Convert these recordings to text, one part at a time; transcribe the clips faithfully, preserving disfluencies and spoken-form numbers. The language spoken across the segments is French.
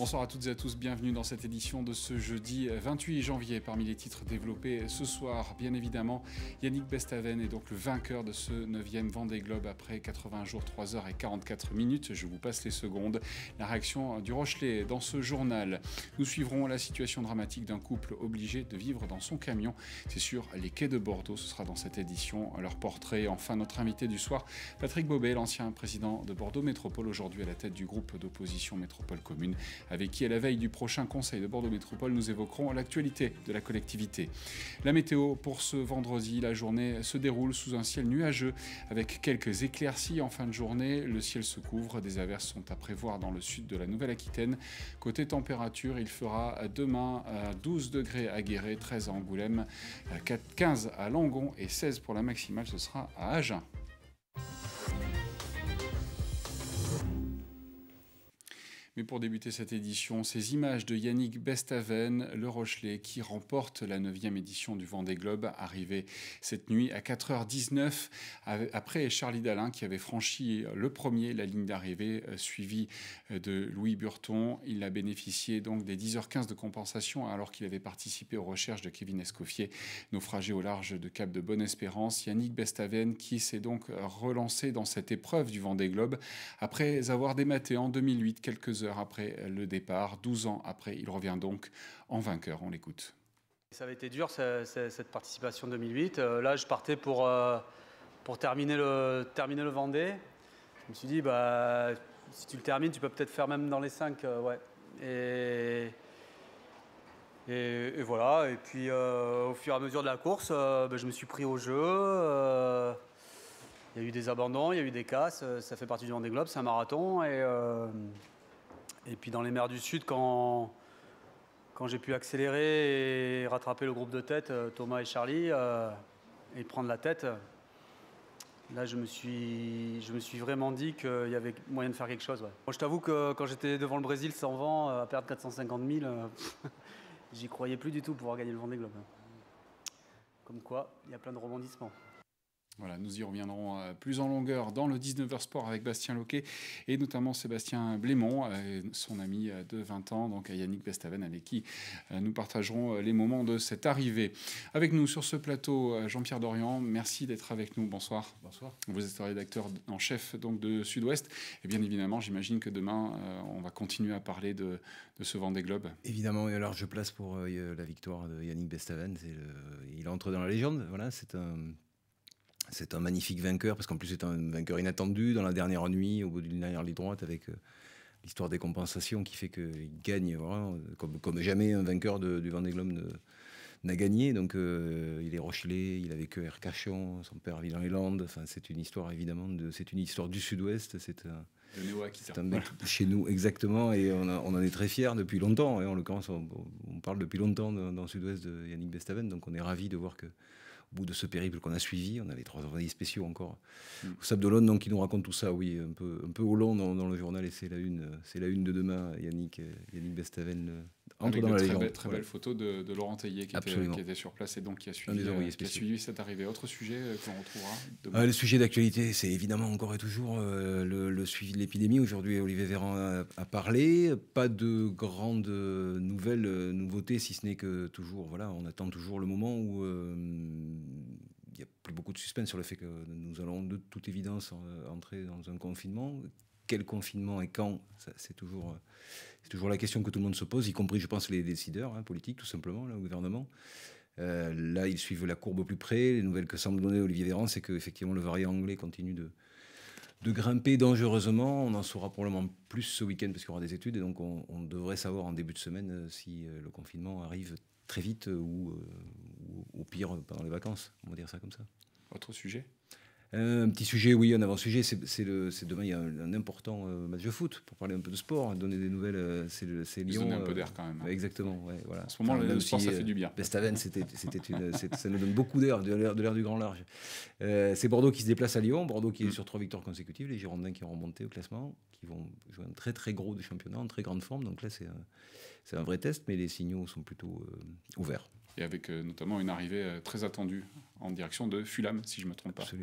Bonsoir à toutes et à tous, bienvenue dans cette édition de ce jeudi vingt-huit janvier. Parmi les titres développés ce soir, bien évidemment, Yannick Bestaven est donc le vainqueur de ce neuvième Vendée Globe après quatre-vingts jours, trois heures et quarante-quatre minutes. Je vous passe les secondes. La réaction du Rochelet dans ce journal. Nous suivrons la situation dramatique d'un couple obligé de vivre dans son camion. C'est sur les quais de Bordeaux, ce sera dans cette édition. Leur portrait, enfin notre invité du soir, Patrick Bobet, l'ancien président de Bordeaux Métropole, aujourd'hui à la tête du groupe d'opposition Métropole Commune, avec qui à la veille du prochain conseil de Bordeaux Métropole, nous évoquerons l'actualité de la collectivité. La météo pour ce vendredi, la journée se déroule sous un ciel nuageux avec quelques éclaircies en fin de journée. Le ciel se couvre, des averses sont à prévoir dans le sud de la Nouvelle-Aquitaine. Côté température, il fera demain douze degrés à Guéret, treize à Angoulême, quinze à Langon et seize pour la maximale, ce sera à Agen. Mais pour débuter cette édition, ces images de Yannick Bestaven, le Rochelet, qui remporte la neuvième édition du Vendée Globe, arrivé cette nuit à quatre heures dix-neuf, après Charlie Dalin, qui avait franchi le premier la ligne d'arrivée, suivi de Louis Burton. Il a bénéficié donc des dix heures quinze de compensation, alors qu'il avait participé aux recherches de Kevin Escoffier, naufragé au large de Cap de Bonne-Espérance. Yannick Bestaven, qui s'est donc relancé dans cette épreuve du Vendée Globe, après avoir dématé en deux mille huit, quelques heures après le départ, douze ans après, il revient donc en vainqueur. On l'écoute. Ça avait été dur cette participation deux mille huit. Là, je partais pour, pour terminer, le, terminer le Vendée. Je me suis dit, bah, si tu le termines, tu peux peut-être faire même dans les cinq. Ouais. Et, et, et voilà. Et puis, euh, au fur et à mesure de la course, euh, bah, je me suis pris au jeu. Euh, il y a eu des abandons, il y a eu des casses. Ça fait partie du Vendée Globe, c'est un marathon. Et, euh, Et puis dans les mers du Sud, quand, quand j'ai pu accélérer et rattraper le groupe de tête, Thomas et Charlie, euh, et prendre la tête, là je me suis, je me suis vraiment dit qu'il y avait moyen de faire quelque chose. Ouais. Moi je t'avoue que quand j'étais devant le Brésil sans vent, à perdre quatre cent cinquante mille, euh, j'y croyais plus du tout pouvoir gagner le Vendée Globe. Comme quoi, il y a plein de rebondissements. Voilà, nous y reviendrons plus en longueur dans le dix-neuf heures Sport avec Bastien Loquet et notamment Sébastien Blémont, son ami de vingt ans, donc Yannick Bestaven, avec qui nous partagerons les moments de cette arrivée. Avec nous sur ce plateau, Jean-Pierre Dorian, merci d'être avec nous. Bonsoir. Bonsoir. Vous êtes rédacteur en chef donc, de Sud-Ouest. Et bien évidemment, j'imagine que demain, on va continuer à parler de, de ce Vendée Globe. Évidemment, et alors je place pour euh, la victoire de Yannick Bestaven. C'est le, il entre dans la légende. Voilà, c'est un... C'est un magnifique vainqueur, parce qu'en plus c'est un vainqueur inattendu dans la dernière nuit, au bout d'une dernière ligne droite, avec euh, l'histoire des compensations qui fait qu'il gagne, voilà, comme, comme jamais un vainqueur de, du Vendée Globe n'a gagné. Donc euh, il est Rochelet, il a vécu à Arcachon, son père vit dans les Landes. Enfin, c'est une histoire évidemment, de, c'est une histoire du Sud-Ouest. C'est un, c'est un mec chez nous exactement, et on, a, on en est très fiers depuis longtemps. Et en l'occurrence, on, on parle depuis longtemps dans, dans le Sud-Ouest de Yannick Bestaven, donc on est ravis de voir que au bout de ce périple qu'on a suivi, on avait trois envoyés spéciaux encore mm. au Sable d'Olonne, donc qui nous racontent tout ça, oui, un peu, un peu au long dans, dans le journal, et c'est la une, c'est la une de demain. Yannick, Yannick Bestaven entre avec dans la très légende. Belle, très voilà. belle photo de, de Laurent Tellier qui était, qui était sur place et donc qui a suivi, euh, qui a suivi cette arrivée. Autre sujet que l'on retrouvera demain. Ah, le sujet d'actualité, c'est évidemment encore et toujours euh, le, le suivi de l'épidémie. Aujourd'hui, Olivier Véran a, a parlé. Pas de grandes nouvelles, euh, nouveautés, si ce n'est que toujours, voilà, on attend toujours le moment où euh, il n'y a plus beaucoup de suspense sur le fait que nous allons de toute évidence entrer dans un confinement. Quel confinement et quand, c'est toujours, c'est toujours la question que tout le monde se pose, y compris, je pense, les décideurs hein, politiques, tout simplement, là, au gouvernement. Euh, là, ils suivent la courbe au plus près. Les nouvelles que semble donner Olivier Véran, c'est qu'effectivement, le variant anglais continue de, de grimper dangereusement. On en saura probablement plus ce week-end, parce qu'il y aura des études, et donc on, on devrait savoir en début de semaine si le confinement arrive très vite ou, ou au pire pendant les vacances, on va dire ça comme ça. Autre sujet ? Un petit sujet, oui, un avant-sujet, c'est, c'est, le, c'est demain, il y a un, un important euh, match de foot, pour parler un peu de sport, donner des nouvelles, euh, c'est, le, c'est Lyon. Donner un peu d'air quand même. Hein. Exactement, ouais, voilà. En ce moment, enfin, le sport, ça fait du bien. Bestaven, c'était, c'était une, c'est, ça nous donne beaucoup d'air, de l'air, de l'air du grand large. Euh, c'est Bordeaux qui se déplace à Lyon, Bordeaux qui est mmh. sur trois victoires consécutives, les Girondins qui ont remonté au classement, qui vont jouer un très très gros de championnat, en très grande forme, donc là c'est un, c'est un vrai test, mais les signaux sont plutôt euh, ouverts. Et avec euh, notamment une arrivée euh, très attendue en direction de Fulham, si je ne me trompe pas. Absolument.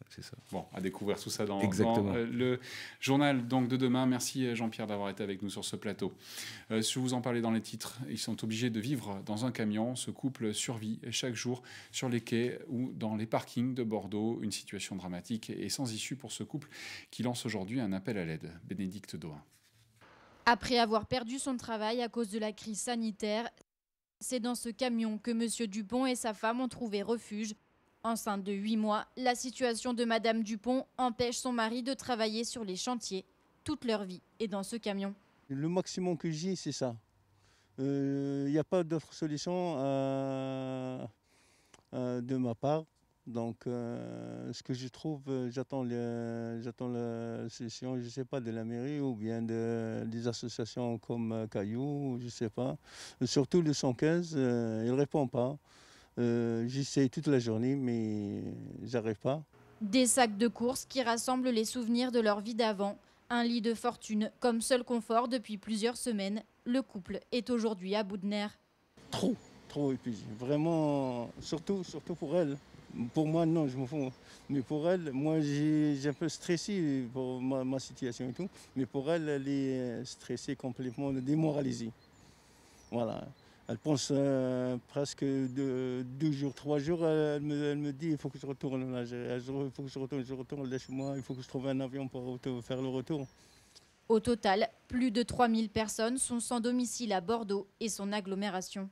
c'est ça. Bon, à découvrir tout ça dans, Exactement. dans euh, le journal donc, de demain. Merci Jean-Pierre d'avoir été avec nous sur ce plateau. Euh, je vous en parlais dans les titres. Ils sont obligés de vivre dans un camion. Ce couple survit chaque jour sur les quais ou dans les parkings de Bordeaux. Une situation dramatique et sans issue pour ce couple qui lance aujourd'hui un appel à l'aide. Bénédicte Doin. Après avoir perdu son travail à cause de la crise sanitaire, c'est dans ce camion que M. Dupont et sa femme ont trouvé refuge. Enceinte de huit mois, la situation de Madame Dupont empêche son mari de travailler sur les chantiers. Toute leur vie est dans ce camion. Le maximum que j'ai, c'est ça. Il euh, n'y a pas d'autre solution euh, euh, de ma part. Donc, euh, ce que je trouve, j'attends j'attends la solution, je ne sais pas, de la mairie ou bien de, des associations comme Caillou, je ne sais pas. Surtout le cent quinze, euh, il ne répond pas. Euh, J'essaie toute la journée, mais j'arrive pas. Des sacs de courses qui rassemblent les souvenirs de leur vie d'avant. Un lit de fortune comme seul confort depuis plusieurs semaines. Le couple est aujourd'hui à bout de nerfs. Trop, trop épuisé. Vraiment, surtout, surtout pour elle. Pour moi, non, je me fous. Mais pour elle, moi, j'ai un peu stressé pour ma, ma situation et tout. Mais pour elle, elle est stressée, complètement démoralisée. Voilà. Elle pense euh, presque deux, deux jours, trois jours. Elle me, elle me dit il faut que je retourne là. Il faut que je retourne, je retourne là chez moi. Il faut que je trouve un avion pour faire le retour. Au total, plus de trois mille personnes sont sans domicile à Bordeaux et son agglomération.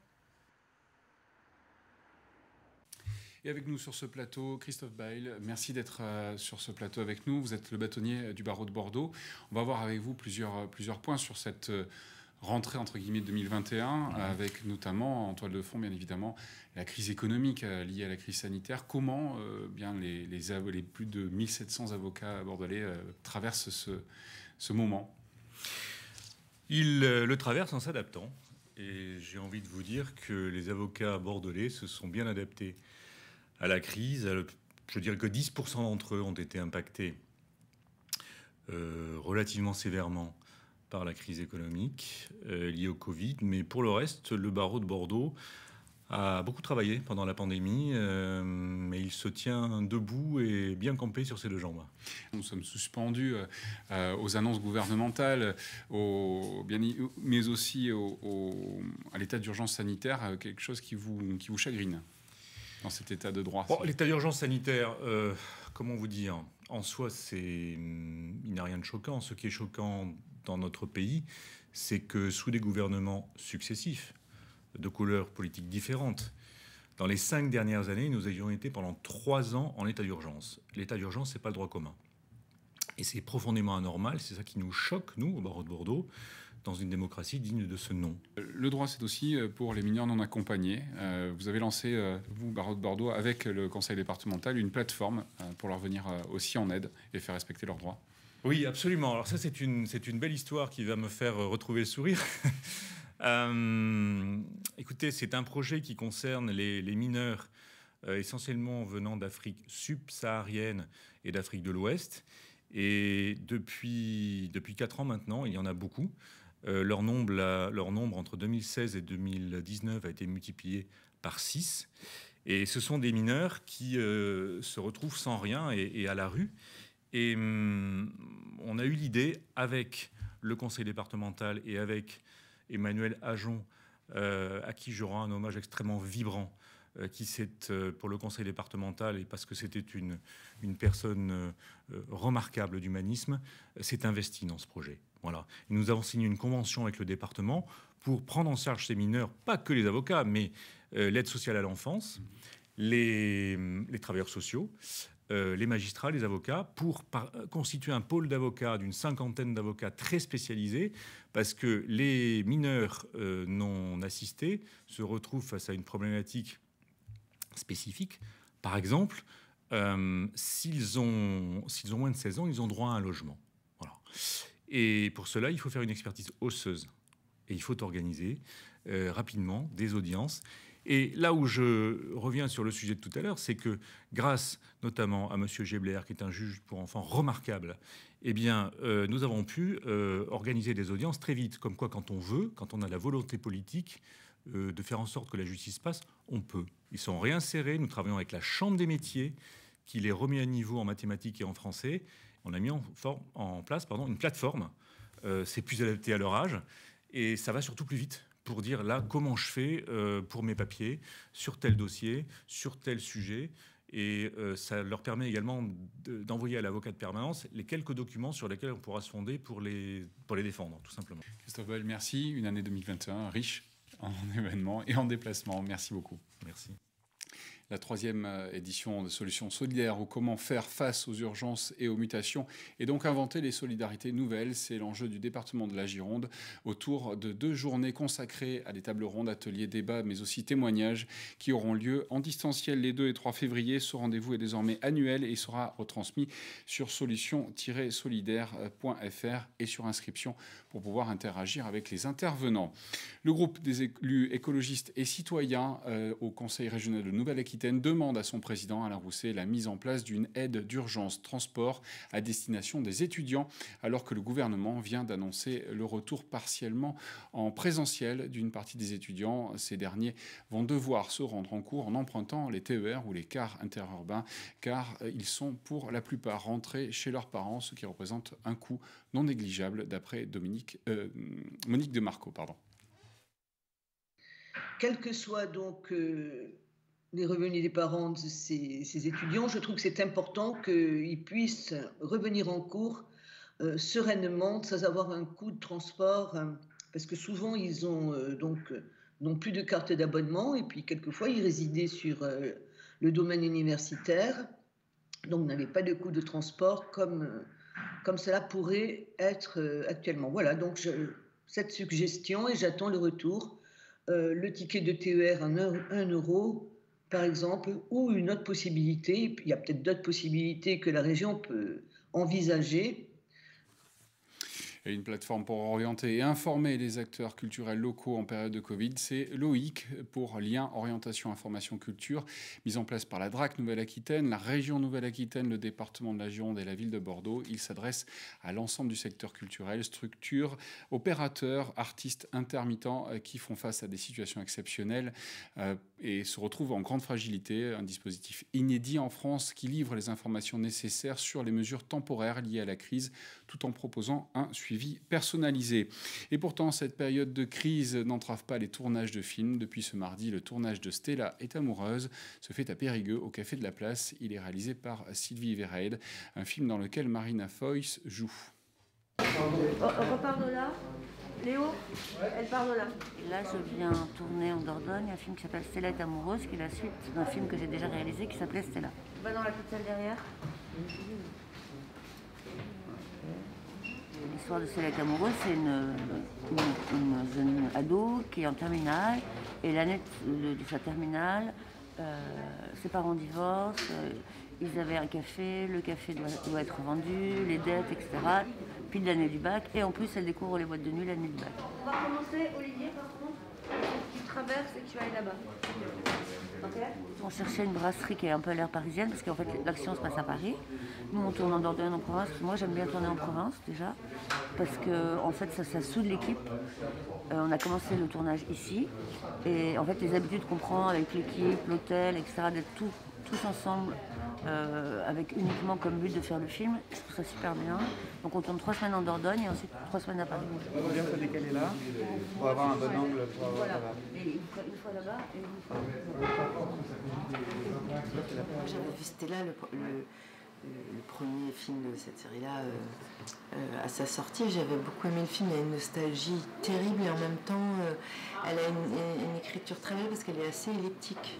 Et avec nous sur ce plateau, Christophe Bail, merci d'être euh, sur ce plateau avec nous. Vous êtes le bâtonnier du barreau de Bordeaux. On va voir avec vous plusieurs, plusieurs points sur cette euh, rentrée entre guillemets deux mille vingt et un, avec notamment en toile de fond, bien évidemment, la crise économique euh, liée à la crise sanitaire. Comment euh, bien les, les, les plus de mille sept cents avocats bordelais euh, traversent ce, ce moment? Ils euh, le traversent en s'adaptant. Et j'ai envie de vous dire que les avocats bordelais se sont bien adaptés à la crise. Je dirais que dix pour cent d'entre eux ont été impactés euh, relativement sévèrement par la crise économique euh, liée au Covid. Mais pour le reste, le barreau de Bordeaux a beaucoup travaillé pendant la pandémie, euh, mais il se tient debout et bien campé sur ses deux jambes. Nous sommes suspendus euh, aux annonces gouvernementales, au, bien, mais aussi au, au, à l'état d'urgence sanitaire, quelque chose qui vous, qui vous chagrine dans cet état de droit. Bon, l'état d'urgence sanitaire, euh, comment vous dire, en soi, c'est, il n'y a rien de choquant. Ce qui est choquant dans notre pays, c'est que sous des gouvernements successifs, de couleurs politiques différentes, dans les cinq dernières années, nous avions été pendant trois ans en état d'urgence. L'état d'urgence, c'est pas le droit commun. Et c'est profondément anormal, c'est ça qui nous choque, nous, au barreau de Bordeaux, dans une démocratie digne de ce nom. Le droit, c'est aussi pour les mineurs non accompagnés. Euh, vous avez lancé, vous, barreau de Bordeaux, avec le conseil départemental, une plateforme pour leur venir aussi en aide et faire respecter leurs droits. Oui, absolument. Alors ça, c'est une, c'est une belle histoire qui va me faire retrouver le sourire. euh, écoutez, c'est un projet qui concerne les, les mineurs, euh, essentiellement venant d'Afrique subsaharienne et d'Afrique de l'Ouest. Et depuis, depuis quatre ans maintenant, il y en a beaucoup. Euh, leur, nombre, la, leur nombre entre deux mille seize et deux mille dix-neuf a été multiplié par six. Et ce sont des mineurs qui euh, se retrouvent sans rien et, et à la rue. Et hum, on a eu l'idée, avec le conseil départemental et avec Emmanuel Ajon, euh, à qui je rends un hommage extrêmement vibrant, euh, qui s'est, euh, pour le conseil départemental, et parce que c'était une, une personne euh, remarquable d'humanisme, s'est investi dans ce projet. Voilà. Et nous avons signé une convention avec le département pour prendre en charge ces mineurs, pas que les avocats, mais euh, l'aide sociale à l'enfance, les, les travailleurs sociaux, Euh, les magistrats, les avocats, pour par, constituer un pôle d'avocats d'une cinquantaine d'avocats très spécialisés, parce que les mineurs euh, non assistés se retrouvent face à une problématique spécifique. Par exemple, euh, s'ils ont, s'ils ont moins de seize ans, ils ont droit à un logement. Voilà. Et pour cela, il faut faire une expertise osseuse. Et il faut organiser euh, rapidement des audiences. Et là où je reviens sur le sujet de tout à l'heure, c'est que grâce notamment à M. Gebler, qui est un juge pour enfants remarquable, eh bien, euh, nous avons pu euh, organiser des audiences très vite. Comme quoi, quand on veut, quand on a la volonté politique euh, de faire en sorte que la justice passe, on peut. Ils sont réinsérés. Nous travaillons avec la Chambre des métiers, qui les remet à niveau en mathématiques et en français. On a mis en, forme, en place pardon, une plateforme. Euh, c'est plus adapté à leur âge et ça va surtout plus vite pour dire là comment je fais euh, pour mes papiers sur tel dossier, sur tel sujet. Et euh, ça leur permet également de, d'envoyer à l'avocat de permanence les quelques documents sur lesquels on pourra se fonder pour les, pour les défendre, tout simplement. Christophe Boel, merci. Une année deux mille vingt et un riche en événements et en déplacements. Merci beaucoup. Merci. La troisième édition de Solutions solidaires ou comment faire face aux urgences et aux mutations et donc inventer les solidarités nouvelles. C'est l'enjeu du département de la Gironde autour de deux journées consacrées à des tables rondes, ateliers, débats, mais aussi témoignages qui auront lieu en distanciel les deux et trois février. Ce rendez-vous est désormais annuel et sera retransmis sur solutions tiret solidaire point f r et sur inscription pour pouvoir interagir avec les intervenants. Le groupe des élus écologistes et citoyens euh, au Conseil régional de Nouvelle-Aquitaine demande à son président Alain Rousset la mise en place d'une aide d'urgence transport à destination des étudiants alors que le gouvernement vient d'annoncer le retour partiellement en présentiel d'une partie des étudiants. Ces derniers vont devoir se rendre en cours en empruntant les T E R ou les cars interurbains car ils sont pour la plupart rentrés chez leurs parents, ce qui représente un coût non négligeable d'après Dominique, euh, Monique de Marco. Pardon. Quels que soient donc euh, les revenus des parents de ces, ces étudiants, je trouve que c'est important qu'ils puissent revenir en cours euh, sereinement, sans avoir un coût de transport, hein, parce que souvent ils ont euh, donc n'ont plus de carte d'abonnement et puis quelquefois ils résidaient sur euh, le domaine universitaire, donc n'avaient pas de coût de transport comme euh, comme cela pourrait être euh, actuellement. Voilà, donc je, cette suggestion et j'attends le retour. Euh, le ticket de T E R à un euro, par exemple, ou une autre possibilité. Et puis, il y a peut-être d'autres possibilités que la région peut envisager. Et une plateforme pour orienter et informer les acteurs culturels locaux en période de Covid, c'est Loïc pour Lien, Orientation, Information, Culture, mise en place par la D R A C Nouvelle-Aquitaine, la région Nouvelle-Aquitaine, le département de la Gironde et la ville de Bordeaux. Il s'adresse à l'ensemble du secteur culturel, structures, opérateurs, artistes intermittents qui font face à des situations exceptionnelles euh, et se retrouvent en grande fragilité. Un dispositif inédit en France qui livre les informations nécessaires sur les mesures temporaires liées à la crise tout en proposant un suivi personnalisé. Et pourtant, cette période de crise n'entrave pas les tournages de films. Depuis ce mardi, le tournage de Stella est amoureuse se fait à Périgueux, au Café de la Place. Il est réalisé par Sylvie Verheide, un film dans lequel Marina Foïs joue. On repart de là. Léo, elle part de là. Là, je viens tourner en Dordogne un film qui s'appelle Stella est amoureuse, qui est la suite d'un film que j'ai déjà réalisé qui s'appelait Stella. Va dans la petite salle derrière. L'histoire de Stella est amoureuse, c'est une, une, une jeune ado qui est en terminale et l'année de, de sa terminale, euh, ses parents divorcent, euh, ils avaient un café, le café doit, doit être vendu, les dettes, et cetera. Puis de l'année du bac et en plus elle découvre les boîtes de nuit l'année du bac. On va commencer, Olivier, par contre, tu traverses et tu ailles là-bas. Okay. On cherchait une brasserie qui est un peu à l'air parisienne parce qu'en fait l'action se passe à Paris. Nous on tourne en Dordogne en province. Moi j'aime bien tourner en province déjà parce que en fait ça, ça soude l'équipe. Euh, on a commencé le tournage ici et en fait les habitudes qu'on prend avec l'équipe, l'hôtel, et cetera d'être tout, tous ensemble euh, avec uniquement comme but de faire le film, je trouve ça super bien. Donc on tourne trois semaines en Dordogne et ensuite trois semaines à Paris. On va bien se décaler là pour avoir un bon angle. Pour avoir, voilà. Et une fois, une fois là-bas et une fois J'avais vu Stella, le, le, le premier film de cette série-là, euh, euh, à sa sortie. J'avais beaucoup aimé le film, il y a une nostalgie terrible et en même temps, euh, elle a une, une écriture très belle parce qu'elle est assez elliptique.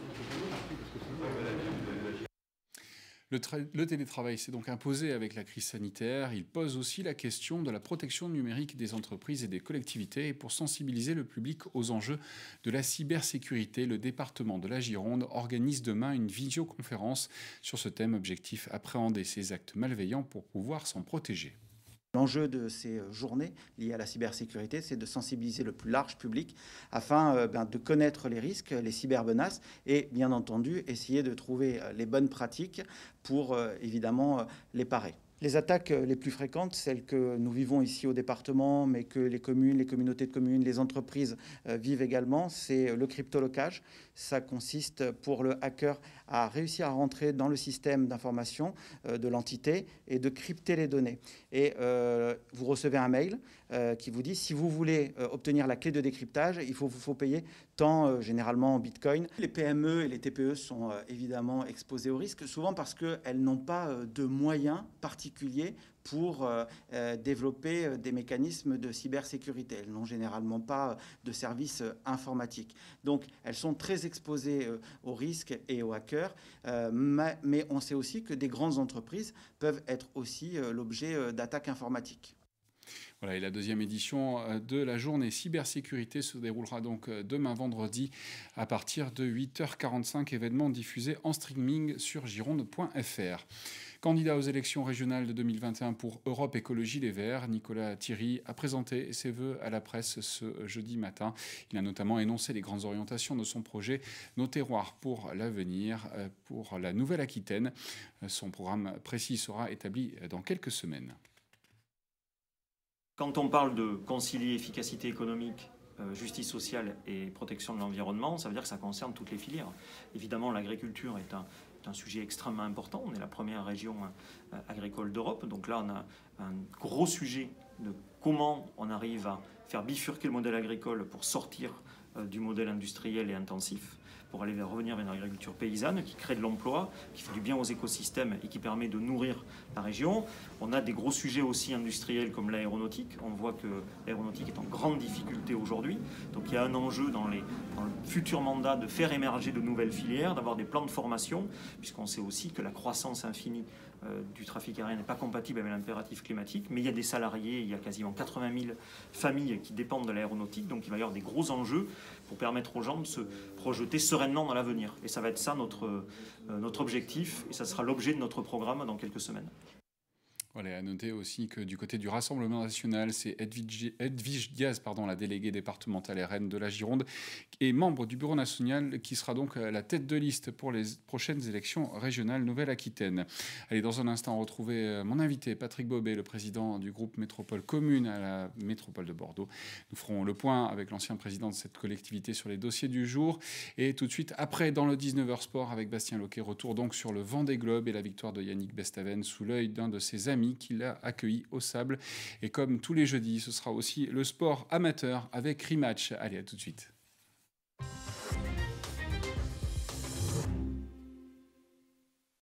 Le, le télétravail s'est donc imposé avec la crise sanitaire. Il pose aussi la question de la protection numérique des entreprises et des collectivités. Et pour sensibiliser le public aux enjeux de la cybersécurité, le département de la Gironde organise demain une visioconférence sur ce thème. Objectif, appréhender ces actes malveillants pour pouvoir s'en protéger. L'enjeu de ces journées liées à la cybersécurité, c'est de sensibiliser le plus large public afin euh, ben, de connaître les risques, les cybermenaces et bien entendu essayer de trouver les bonnes pratiques pour euh, évidemment euh, les parer. Les attaques les plus fréquentes, celles que nous vivons ici au département, mais que les communes, les communautés de communes, les entreprises euh, vivent également, c'est le cryptolocage. Ça consiste pour le hacker à réussir à rentrer dans le système d'information euh, de l'entité et de crypter les données. Et euh, vous recevez un mail euh, qui vous dit si vous voulez euh, obtenir la clé de décryptage, il faut, faut payer tant euh, généralement en bitcoin. Les P M E et les T P E sont euh, évidemment exposées au risque, souvent parce qu'elles n'ont pas euh, de moyens particuliers pour euh, euh, développer des mécanismes de cybersécurité. Elles n'ont généralement pas de services euh, informatiques. Donc, elles sont très exposées euh, aux risques et aux hackers. Euh, mais, mais on sait aussi que des grandes entreprises peuvent être aussi euh, l'objet euh, d'attaques informatiques. Voilà, et la deuxième édition de la journée cybersécurité se déroulera donc demain vendredi à partir de huit heures quarante-cinq, événement diffusé en streaming sur gironde point f r. Candidat aux élections régionales de deux mille vingt et un pour Europe Écologie Les Verts, Nicolas Thierry a présenté ses vœux à la presse ce jeudi matin. Il a notamment énoncé les grandes orientations de son projet Nos terroirs pour l'avenir pour la Nouvelle-Aquitaine. Son programme précis sera établi dans quelques semaines. Quand on parle de concilier efficacité économique, euh, justice sociale et protection de l'environnement, ça veut dire que ça concerne toutes les filières. Évidemment, l'agriculture est un, est un sujet extrêmement important. On est la première région euh, agricole d'Europe. Donc là, on a un gros sujet de comment on arrive à faire bifurquer le modèle agricole pour sortir euh, du modèle industriel et intensif, pour aller vers, revenir vers une agriculture paysanne qui crée de l'emploi, qui fait du bien aux écosystèmes et qui permet de nourrir la région. On a des gros sujets aussi industriels comme l'aéronautique. On voit que l'aéronautique est en grande difficulté aujourd'hui. Donc il y a un enjeu dans, les, dans le futur mandat de faire émerger de nouvelles filières, d'avoir des plans de formation, puisqu'on sait aussi que la croissance infinie euh, du trafic aérien n'est pas compatible avec l'impératif climatique. Mais il y a des salariés, il y a quasiment quatre-vingt mille familles qui dépendent de l'aéronautique. Donc il va y avoir des gros enjeux pour permettre aux gens de se projeter sereinement dans l'avenir. Et ça va être ça notre, euh, notre objectif, et ça sera l'objet de notre programme dans quelques semaines. Voilà, à noter aussi que du côté du Rassemblement national, c'est Edwige, Edwige Diaz, pardon, la déléguée départementale R N de la Gironde, et membre du Bureau national, qui sera donc la tête de liste pour les prochaines élections régionales Nouvelle-Aquitaine. Allez, dans un instant, retrouver mon invité, Patrick Bobet, le président du groupe Métropole Commune à la métropole de Bordeaux. Nous ferons le point avec l'ancien président de cette collectivité sur les dossiers du jour. Et tout de suite, après, dans le dix-neuf heures Sport, avec Bastien Loquet, retour donc sur le Vendée Globe et la victoire de Yannick Bestaven sous l'œil d'un de ses amis qu'il a accueilli au Sable. Et comme tous les jeudis, ce sera aussi le sport amateur avec Rematch. Allez, à tout de suite.